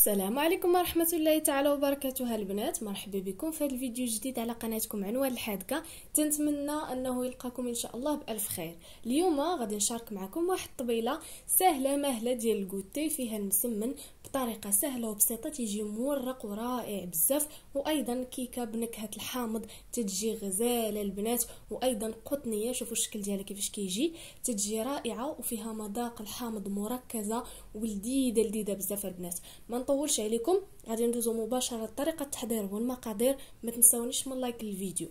السلام عليكم ورحمه الله تعالى وبركاته. البنات مرحبا بكم في هذا الفيديو الجديد على قناتكم عنوان الحادقه. تنتمنى انه يلقاكم ان شاء الله بالف خير. اليوم غادي نشارك معكم واحد الطبيله سهله ماهله ديال الكوتي، فيها المسمن بطريقه سهله وبسيطه، تيجي مورق ورائع بزاف، وايضا كيكه بنكهه الحامض تتجي غزاله البنات، وايضا قطنيه. شوفوا الشكل ديالها كيفاش كيجي، تتجي رائعه وفيها مذاق الحامض مركزه ولذيذه بزاف البنات. ما نطولش عليكم، غادي ندوزو مباشره لطريقه التحضير والمقادير. ما تنساونيش من لايك للفيديو.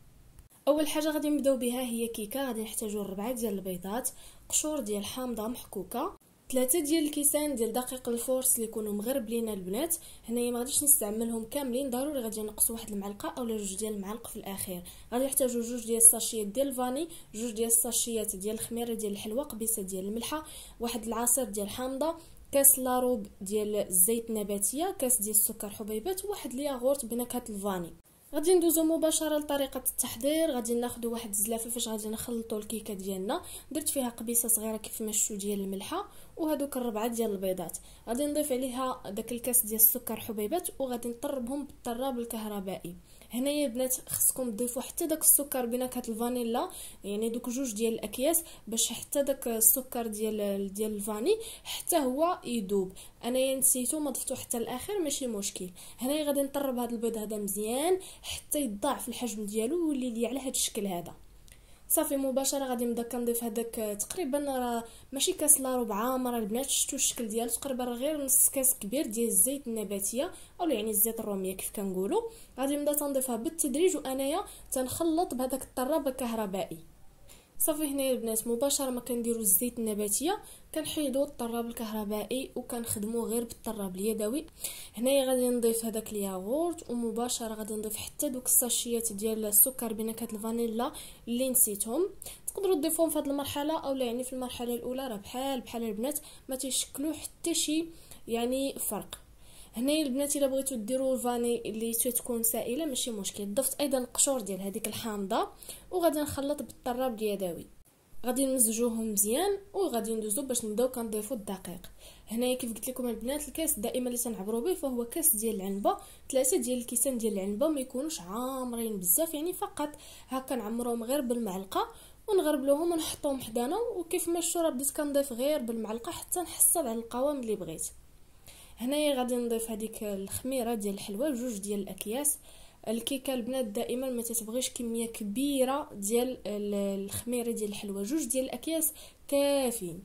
اول حاجه غادي نبداو بها هي كيكه. غادي نحتاجو 4 ديال البيضات، قشور ديال حامضه محكوكه، 3 ديال الكيسان ديال دقيق الفورس اللي يكونوا مغربلين البنات. هنايا ما غاديش نستعملهم كاملين، ضروري غادي نقص واحد المعلقه اولا 2 ديال المعالق في الاخير. غادي نحتاجو 2 ديال الساشيات ديال الفاني، 2 ديال الساشيات ديال الخميره ديال الحلوى، قبيصه ديال الملحه، واحد العصير ديال الحامضه، كاس لاروب ديال الزيت النباتيه، كاس ديال السكر حبيبات، وواحد الياغورت بنكهه الفاني. غادي ندوزو مباشره لطريقه التحضير. غادي ناخذ واحد الزلافه فاش غادي نخلطوا الكيكه ديالنا. درت فيها قبيصه صغيره كيف ما شفتوا ديال الملحه، وهذوك 4 ديال البيضات. غادي نضيف عليها داك الكاس ديال السكر حبيبات، وغادي نطربهم بالطراب الكهربائي. هنايا البنات خصكم تضيفوا حتى داك السكر بنكهه الفانيلا، يعني دوك 2 ديال الاكياس، باش حتى داك السكر ديال الفاني حتى هو يذوب. انايا نسيتو ما ضفتو حتى الاخر، ماشي مشكل. هنايا غادي نطرب هذا البيض هذا مزيان حتى يضاعف الحجم ديالو ويولي لي على هذا الشكل هذا. صافي مباشره غادي نبدا كنضيف هذاك تقريبا راه ماشي كاس لا ربع عامره البنات، شفتوا الشكل ديالو تقريبا غير نص كاس كبير ديال الزيت النباتيه اولا يعني الزيت الروميه كيف كنقولوا. غادي نبدا تنضيفها بالتدريج، وانايا تنخلط بهذاك الطراب الكهربائي. صافي هنايا البنات مباشره ما كنديروا الزيت النباتيه، كنحيدوا الطراب الكهربائي وكنخدموا غير بالطراب اليدوي. هنايا غادي نضيف هذاك الياغورت، ومباشره غادي نضيف حتى دوك الساشيات ديال السكر بنكهه الفانيلا اللي نسيتهم. تقدروا تضيفوهم في هذه المرحله اولا يعني في المرحله الاولى، راه بحال البنات ما تيشكلوا حتى شي يعني فرق. هنايا البنات الا بغيتو ديروا الفاني اللي تكون سائله ماشي مشكل. ضفت ايضا القشور ديال هذيك الحامضه، وغادي نخلط بالطراب اليدوي. غادي نمزجوهم مزيان، وغادي ندوزو باش نبداو كنضيفوا الدقيق. هنايا كيف قلت لكم البنات الكاس دائما اللي تنعبروا به فهو كاس ديال العنبه. 3 ديال الكيسان ديال العنبه، ما يكونوش عامرين بزاف، يعني فقط هكا نعمروهم غير بالمعلقه ونغربلوهم ونحطوهم حدانا. وكيف ما شفتوا راه بديت كنضيف غير بالمعلقه حتى نحصل على القوام اللي بغيت. هنايا غادي نضيف هذيك الخميره ديال الحلوى، 2 ديال الاكياس. الكيكه البنات دائما ما تتبغيش كميه كبيره ديال الخميره ديال الحلوى، 2 ديال الاكياس كافيين.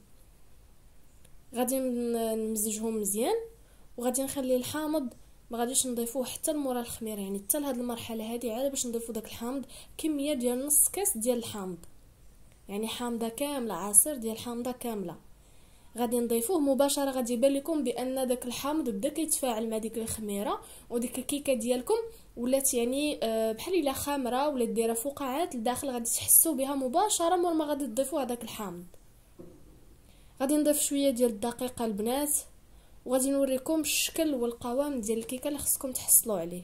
غادي نمزجهم مزيان، وغادي نخلي الحامض ما غاديش نضيفوه حتى لمورا الخميره، يعني حتى لهاد المرحله هذه عاد باش نضيفوا داك الحامض كميه ديال نص كاس ديال الحامض، يعني حامضه كامله، عصير ديال حامضه كامله غادي نضيفوه. مباشره غادي يبان لكم بان داك الحامض بدا كيتفاعل مع ديك الخميره، وديك الكيكه ديالكم ولات يعني بحال الا خامره ولا دايره فقاعات لداخل. غادي تحسوا بها مباشره مور ما غادي تضيفوا هذاك الحامض. غادي نضيف شويه ديال الدقيق البنات، وغادي نوريكم الشكل والقوام ديال الكيكه اللي خصكم تحصلوا عليه.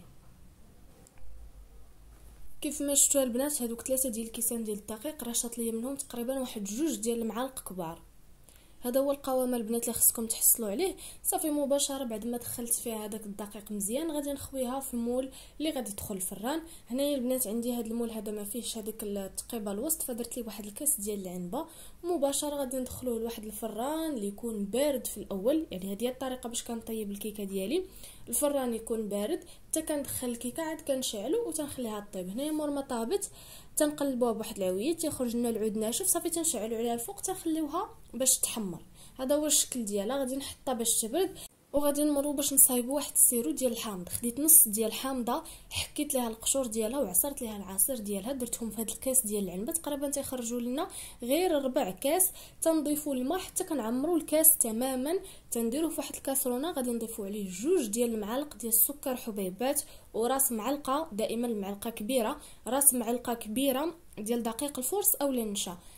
كيف ما شفتوا البنات هذوك 3 ديال الكيسان ديال الدقيق راه شاط ليا منهم تقريبا واحد 2 ديال المعالق كبار. هذا هو القوام البنات اللي خصكم تحصلوا عليه. صافي مباشره بعد ما دخلت فيها هذاك الدقيق مزيان غادي نخويها في المول اللي غادي يدخل الفران. هنايا البنات عندي هذا المول هذا ما فيهش هذيك التقيبه الوسط، فدرت ليه واحد الكاس ديال العنبه. مباشره غادي ندخلوه لواحد الفران اللي يكون بارد في الاول، يعني هذه هي الطريقه باش كنطيب الكيكه ديالي. الفران يكون بارد حتى كندخل الكيكه عاد كنشعلو وتنخليها طيب. هنايا مور ما طابت تنقلبوها بواحد العويه تيخرج لنا العود ناشف، صافي تنشعلو عليها الفوق تنخليوها باش تحمر. هذا هو الشكل ديالها. غادي نحطها باش تبرد، وغادي نمروا باش نصايبوا واحد السيرو ديال الحامض. خديت نص ديال الحامضه، حكيت ليها القشور ديالها وعصرت ليها العصير ديالها، درتهم في هذا الكاس ديال العنبه. تقريبا تيخرجوا لنا غير 4 كاس. تنضيفوا الماء حتى كنعمروا الكاس تماما. تنديروه في واحد الكاسرونه، غادي نضيفوا عليه 2 ديال المعالق ديال السكر حبيبات، وراس معلقه، دائما المعلقه كبيره، راس معلقه كبيره ديال دقيق الفورس اولا النشا.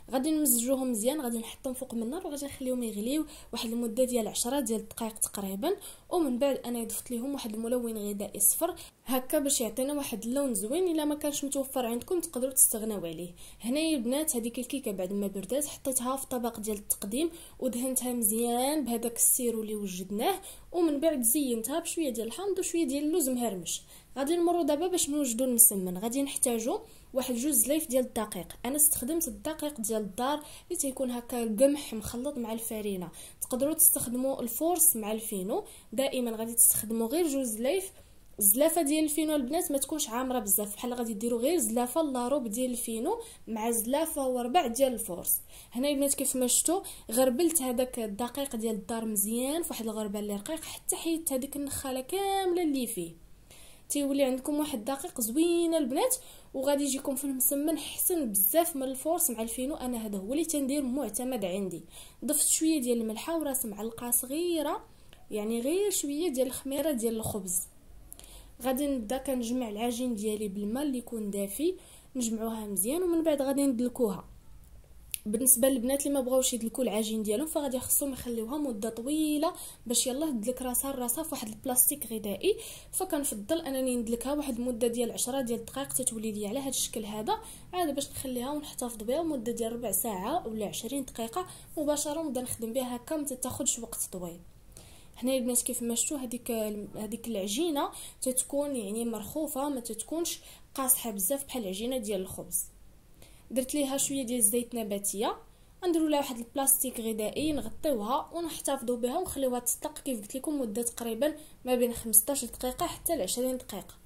غادي نمزجوهم مزيان، غادي نحطهم فوق من النار وغادي نخليهم يغليو واحد المده ديال 10 ديال الدقائق تقريبا. ومن بعد انا ضفت ليهم واحد الملون غذائي صفر هكا باش يعطينا واحد اللون زوين. الا ما كانش متوفر عندكم تقدروا تستغناو عليه. هنايا البنات هذيك الكيكه بعد ما بردات حطيتها في طبق ديال التقديم ودهنتها مزيان بهذاك السيرو اللي وجدناه، ومن بعد زينتها بشويه ديال الحامض وشويه ديال اللوز مهرمش. غادي نمروا دابا باش نوجدوا المسمن. غادي نحتاجوا واحد جوج زلايف ديال الدقيق. انا استخدمت الدقيق ديال الدار اللي تيكون هكا قمح مخلط مع الفرينه. تقدروا تستخدموا الفورس مع الفينو. دائما غادي تستخدموا غير جوج زلايف. الزلافه ديال الفينو البنات ما تكونش عامره بزاف، بحال غادي ديروا غير زلافه لاروب ديال الفينو مع زلافه وربع ديال الفورس. هنا البنات كيف ما شفتوا غربلت هذاك الدقيق ديال الدار مزيان فواحد الغربه اللي رقيق حتى حيدت هذيك النخاله كامله اللي فيه. تيولي عندكم واحد الدقيق زوينه البنات، وغادي يجيكم في المسمن حسن بزاف من الفورس مع الفينو. انا هذا هو اللي تندير معتمد عندي. ضفت شويه ديال الملحه وراس معلقه صغيره، يعني غير شويه ديال الخميره ديال الخبز. غادي نبدا كنجمع العجين ديالي بالماء اللي يكون دافي، نجمعوها مزيان ومن بعد غادي ندلكوها. بالنسبه للبنات اللي ما بغاوش يدلكوا العجين ديالهم فغادي خصهم يخليوها مده طويله باش يلاه تدلك راسها لراسها في واحد البلاستيك غذائي. فكنفضل انني ندلكها واحد المده ديال 10 ديال الدقائق تتولي لي على هذا الشكل هذا، عاد باش نخليها ونحتفظ بها مده ديال ربع ساعه ولا 20 دقيقه مباشره ونبدا نخدم بها هكا ما تاخذش وقت طويل. هنا البنات كيف ما شفتوا هذيك العجينه تتكون يعني مرخوفه، ما تتكونش قاصحه بزاف بحال العجينه ديال الخبز. درت ليها شويه ديال الزيت نباتيه، نديروا لها واحد البلاستيك غذائي نغطيوها ونحتفظوا بها ونخليوها تطلق كيف قلت لكم مده تقريبا ما بين 15 دقيقه حتى ل 20 دقيقه.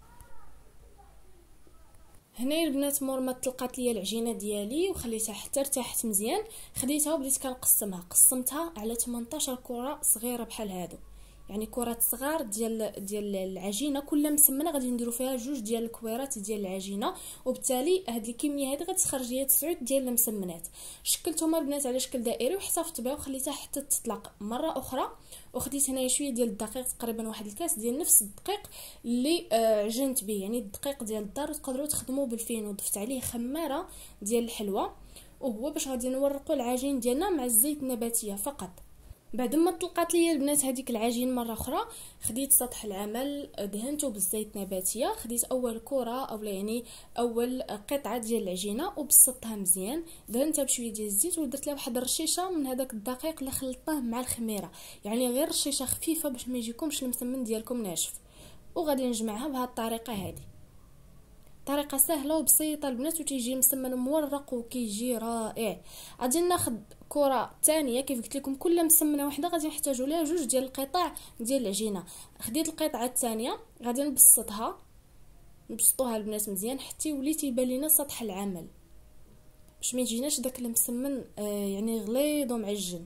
هنا البنات مور ما طلقات ليا العجينه ديالي وخليتها حتى ارتاحت مزيان، خديتها وبديت كنقسمها. قسمتها على 18 كره صغيره بحال هادو، يعني كرات صغار ديال العجينه. كل مسمنه غادي نديروا فيها جوج ديال الكويرات ديال العجينه، وبالتالي هاد الكميه هذه غتخرج ليا 9 ديال المسمنات. شكلتهم البنات على شكل دائري واحتفظت بها وخليتها حتى تطلق مره اخرى. وخديت هنايا شويه ديال الدقيق تقريبا واحد الكاس ديال نفس الدقيق اللي عجنت به، يعني الدقيق ديال الدار. تقدروا تخدموا بالفينو. ضفت عليه خماره ديال الحلوى وهو باش غادي نورقوا العجين ديالنا مع الزيت النباتيه فقط. بعد ما طلقات ليا البنات هذيك العجين مره اخرى، خديت سطح العمل دهنته بالزيت النباتيه. خديت اول كره اولا يعني اول قطعه ديال العجينه وبسطتها مزيان، دهنتها بشويه ديال الزيت ودرت لها واحد الرشيشه من هذاك الدقيق اللي خلطناه مع الخميره، يعني غير رشيشه خفيفه باش ما يجيكمش المسمن ديالكم ناشف. وغادي نجمعها بهذه الطريقه هذه. طريقه سهله وبسيطه البنات وتيجي مسمن مورق وكيجي رائع. غادي ناخذ كره ثانيه كيف قلت لكم كل مسمنه واحده غادي نحتاجوا ليها جوج ديال القطع ديال العجينه. خديت القطعه الثانيه غادي نبسطها، نبسطوها البنات مزيان حتى يولي تيبان لينا سطح العمل باش ما يجيناش داك المسمن يعني غليظ ومعجن.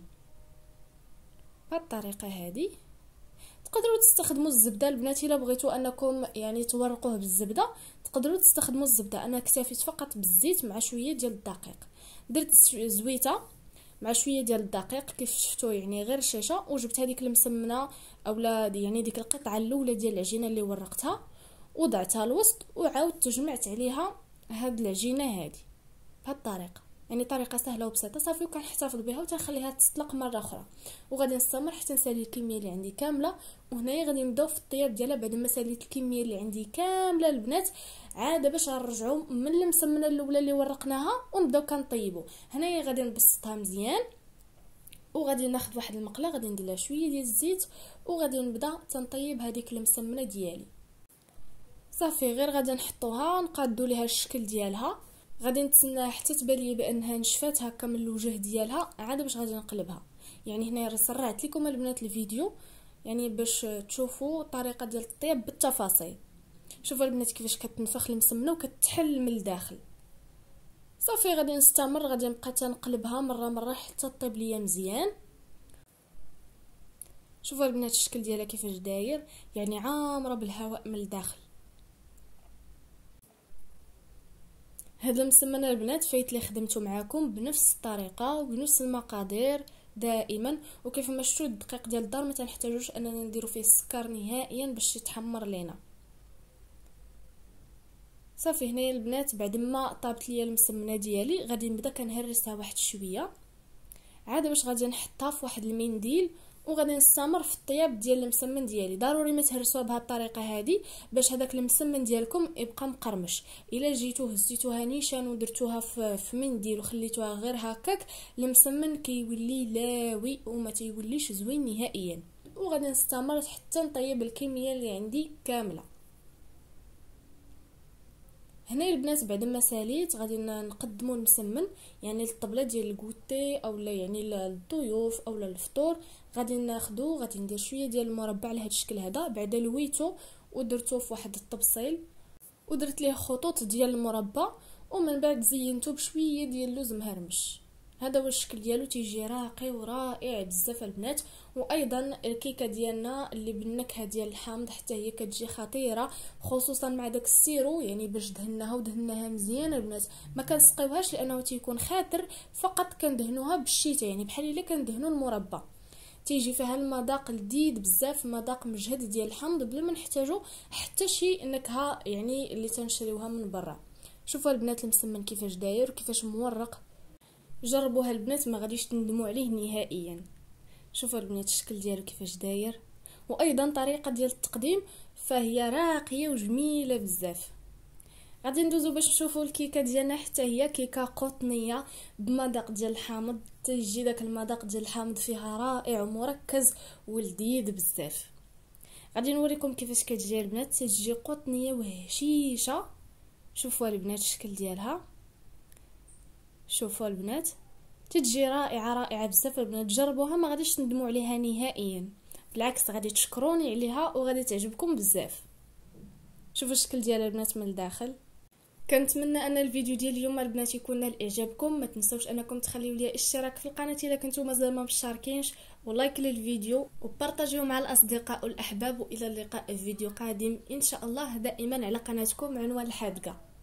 بهذه الطريقه هذه تقدروا تستخدموا الزبده البنات الا بغيتوا انكم يعني تورقوه بالزبده تقدروا تستخدموا الزبده. انا اكتفيت فقط بالزيت مع شويه ديال الدقيق. درت زويته مع شويه ديال الدقيق كيف شفتوا يعني غير شيشه، وجبت هذيك المسمنه اولا يعني ديك القطعه الاولى ديال العجينه اللي ورقتها وضعتها الوسط وعاودت جمعت عليها هاد العجينه هذه بهذه الطريقه. يعني طريقه سهله وبسيطه صافي وكنحتفظ بها وتنخليها تطلق مره اخرى. وغادي نستمر حتى نسالي الكميه اللي عندي كامله. وهنايا غادي نبداو في الطياب ديالها بعد ما ساليت الكميه اللي عندي كامله البنات. عاد باش غنرجعوا من المسمنه الاولى اللي ورقناها ونبداو كنطيبوا. هنايا غادي نبسطها مزيان وغادي ناخذ واحد المقله غادي ندير لها شويه ديال الزيت وغادي نبدا تنطيب هذيك المسمنه ديالي. صافي غير غادي نحطوها نقادوا ليها الشكل ديالها. غادي نتسناها حتى تبان لي بانها نشفات هكا من الوجه ديالها عاد باش غادي نقلبها. يعني هنا سرعت لكم البنات الفيديو يعني باش تشوفوا الطريقه ديال الطياب بالتفاصيل. شوفوا البنات كيفاش كتنفخ المسمنه وكتحل من الداخل. صافي غادي نستمر غادي نبقى تنقلبها مره حتى طيب ليا مزيان. شوفوا البنات الشكل ديالها كيفاش داير، يعني عامره بالهواء من الداخل. هاد المسمنه البنات فايت لي خدمته معاكم بنفس الطريقه وبنفس المقادير دائما. وكيف ما شفتوا الدقيق ديال الدار ما تنحتاجوش اننا نديرو فيه السكر نهائيا باش يتحمر لينا. صافي هنايا البنات بعد ما طابت ليا المسمنه ديالي غادي نبدا كنهرسها واحد شويه، عاد باش غادي نحطها في واحد المنديل وغادي نستمر في الطياب ديال المسمن ديالي. ضروري ما تهرسوها بهذه الطريقه هذه باش هذاك المسمن ديالكم يبقى مقرمش. الا جيتو هزيتوها نيشان ودرتوها في منديل وخليتوها غير هكاك، المسمن كيولي لاوي وما تيوليش زوين نهائيا. وغادي نستمر حتى نطيب الكميه اللي عندي كامله. هنا البنات بعد ما ساليت غادي نقدموا المسمن يعني الطبله ديال الكوتي اولا يعني للضيوف اولا الفطور. غادي ناخذو، غادي ندير شويه ديال المربع لهذا الشكل هذا، بعدا لويتو ودرتو في واحد الطبسيل ودرت ليه خطوط ديال المربع، ومن بعد زينته بشويه ديال اللوز مهرمش. هذا هو الشكل ديالو، تيجي راقي ورائع بزاف البنات. وايضا الكيكه ديالنا اللي بالنكهه ديال الحامض حتى هي كتجي خطيره، خصوصا مع داك السيرو يعني باش دهناها مزيان البنات. ما كنسقيوهاش لانه تيكون خاطر، فقط كندهنوها بالشيته يعني بحال الا كندهنوا المربى. تيجي فيها المذاق لذيذ بزاف، مذاق مجهد ديال الحامض بلا ما نحتاجو حتى شي نكهه يعني اللي تنشريوها من برا. شوفوا البنات المسمن كيفاش داير وكيفاش مورق، جربوها البنات ما غاديش تندموا عليه نهائيا. شوفوا البنات الشكل ديالو كيفاش داير، وايضا طريقه ديال التقديم فهي راقيه وجميله بزاف. غادي ندوزو باش نشوفوا الكيكه ديالنا، حتى هي كيكه قطنيه بمذاق ديال الحامض. تيجي داك المذاق ديال الحامض فيها رائع ومركز ولذيذ بزاف. غادي نوريكم كيفاش كتجي البنات، تجي قطنيه وهشيشه. شوفوا البنات الشكل ديالها، شوفوا البنات تتجي رائعه بزاف البنات. جربوها ما غاديش تندموا عليها نهائيا، بالعكس غادي تشكروني عليها وغادي تعجبكم بزاف. شوفوا الشكل ديال البنات من الداخل. كنتمنى ان الفيديو ديال اليوم البنات يكون نال اعجابكم. ما تنسوش انكم تخليو لي اشتراك في القناه الا كنتو مازال ما مشتركينش، ولايك للفيديو وبارطاجيوه مع الاصدقاء والاحباب. والى اللقاء في فيديو قادم ان شاء الله، دائما على قناتكم عنوان الحادقه.